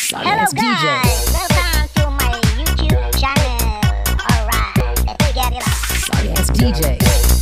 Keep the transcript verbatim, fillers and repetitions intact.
Hello guys, welcome to my YouTube channel. Alright, let's get it on. Sorry ass D J.